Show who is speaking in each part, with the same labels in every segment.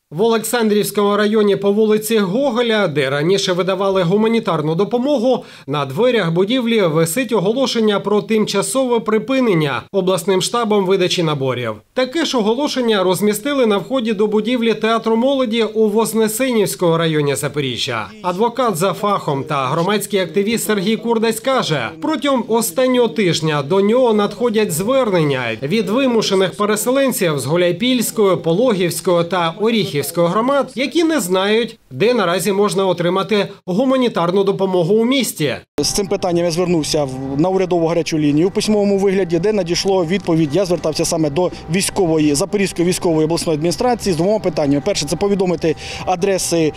Speaker 1: В Олександрівському районі по вулиці Гоголя, де раніше видавали гуманітарну допомогу, на дверях будівлі висить оголошення про тимчасове припинення обласним штабом видачі наборів. Таке ж оголошення розмістили на вході до будівлі Театру молоді у Вознесенівському районі Запоріжжя. Адвокат за фахом та громадський активіст Сергій Курдась каже, протягом останнього тижня до нього надходять звернення від вимушених переселенців з Гуляйпільської, Пологівської та Оріхівської громад, які не знають, де наразі можна отримати гуманітарну допомогу у місті.
Speaker 2: З цим питанням я звернувся на урядову гарячу лінію у письмовому вигляді, де надійшло відповідь. Я звертався саме до Запорізької військової обласної адміністрації з двома питаннями. Перше – це повідомити адреси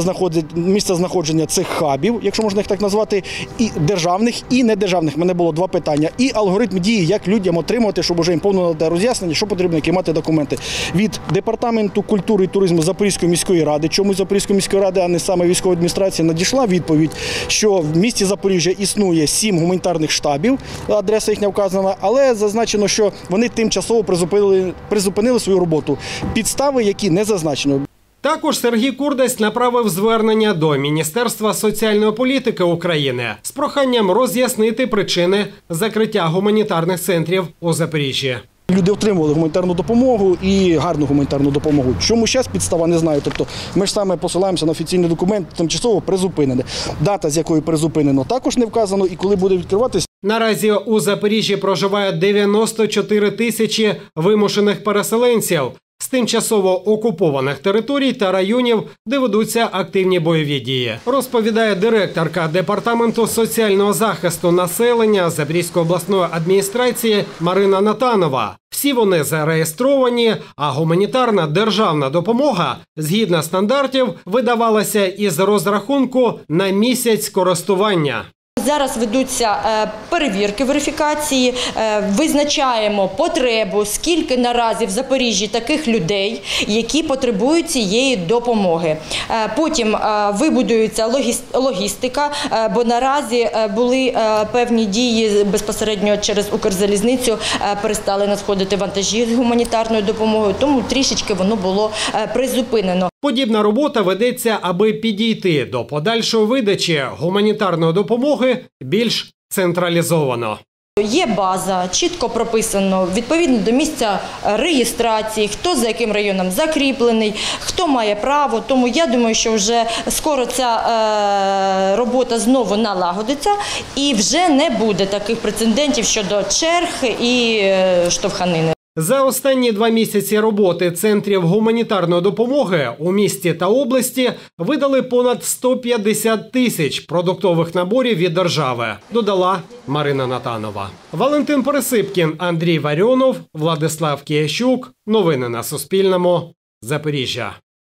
Speaker 2: місця знаходження цих хабів, якщо можна їх так назвати, і державних, і недержавних. У мене було два питання. І алгоритм дії, як людям отримувати, щоб вже їм повно надати роз'яснення, що потрібно, які мати документи. Від Департаменту культури і туризму Запорізької міської ради, чомусь Запорізької міської ради, а не саме військової адміністрації, надійшла відповідь, що в місті Запоріжжя існує 7 гуманітарних штабів, адреса їхня вказана, але зазначено, що вони тимчасово призупинили свою роботу. Підстави, які не зазначено.
Speaker 1: Також Сергій Курдась направив звернення до Міністерства соціальної політики України з проханням роз'яснити причини закриття гуманітарних центрів у Запоріжжі.
Speaker 2: Люди отримували гуманітарну допомогу і гарну гуманітарну допомогу. Чому зараз підстава, не знаю. Тобто ми ж саме посилаємося на офіційний документ, тимчасово призупинене. Дата, з якої призупинено, також не вказано, і коли буде відкриватись.
Speaker 1: Наразі у Запоріжжі проживає 94 тисячі вимушених переселенців з тимчасово окупованих територій та районів, де ведуться активні бойові дії, розповідає директорка Департаменту соціального захисту населення Запорізької обласної адміністрації Марина Натанова. Всі вони зареєстровані, а гуманітарна державна допомога, згідно стандартів, видавалася із розрахунку на місяць користування.
Speaker 3: Зараз ведуться перевірки, верифікації, визначаємо потребу, скільки наразі в Запоріжжі таких людей, які потребують цієї допомоги. Потім вибудується логістика, бо наразі були певні дії безпосередньо через Укрзалізницю, перестали надходити вантажі з гуманітарною допомогою, тому трішечки воно було призупинено.
Speaker 1: Подібна робота ведеться, аби підійти до подальшої видачі гуманітарної допомоги більш централізовано.
Speaker 3: Є база, чітко прописано, відповідно до місця реєстрації, хто за яким районом закріплений, хто має право. Тому я думаю, що вже скоро ця робота знову налагодиться і вже не буде таких прецедентів щодо черг і штовханини.
Speaker 1: За останні 2 місяці роботи центрів гуманітарної допомоги у місті та області видали понад 150 тисяч продуктових наборів від держави, додала Марина Натанова. Валентин Пересипкін, Андрій Варіонов, Владислав Киящук. Новини на Суспільному. Запоріжжя.